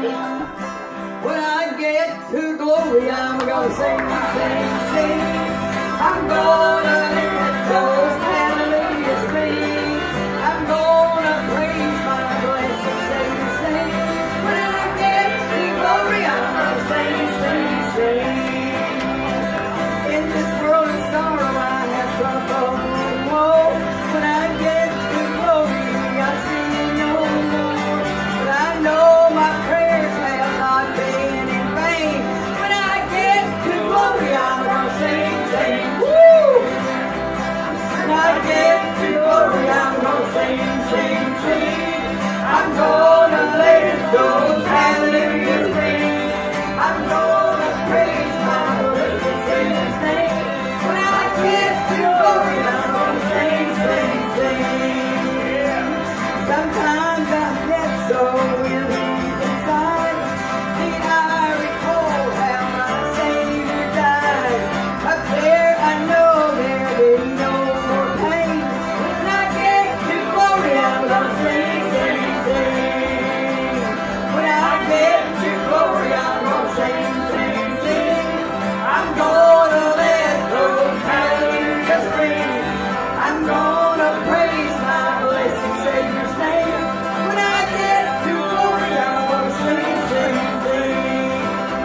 When I get to glory, I'm gonna sing, sing, sing. I'm gonna let those hallelujahs ring. I'm gonna praise my blessed Savior's name. When I get to glory, I'm gonna sing, sing, sing. In this world of sorrow, I have trouble and woe. When I get to glory, I'll see you no more. But I know my prayers have not been in vain. When I get to glory, I'm gonna sing, sing, woo! When I get to glory, I'm gonna sing, sing, sing. I'm gonna let those hallelujahs ring. I'm gonna praise my blessed Savior's name. When I get to glory, I'm gonna sing, sing, sing. Sometimes I get so weary inside, and I recall how my Savior died. Up there I know there'll be no more pain. When I get to glory, I'm gonna sing, sing, sing. When I get to glory, I'm gonna sing, sing, sing. I'm gonna let those hallelujahs ring. I'm gonna praise my blessed Savior's name. When I get to glory, I'm gonna sing, sing, sing.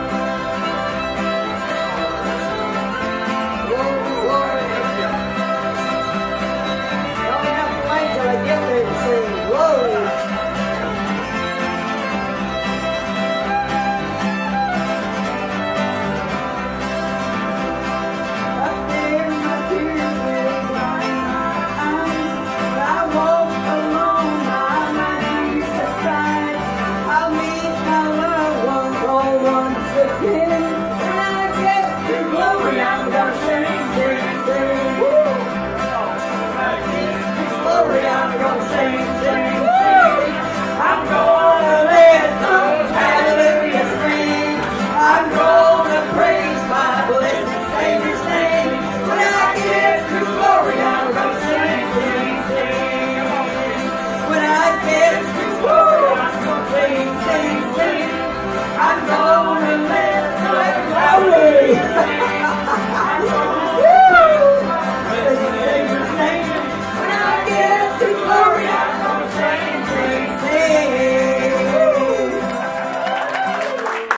Oh, glory. Don't have to wait till I get there to sing. Glory. Up there, my tears will blind my eyes. I walk alone by my Jesus' side. I'll meet my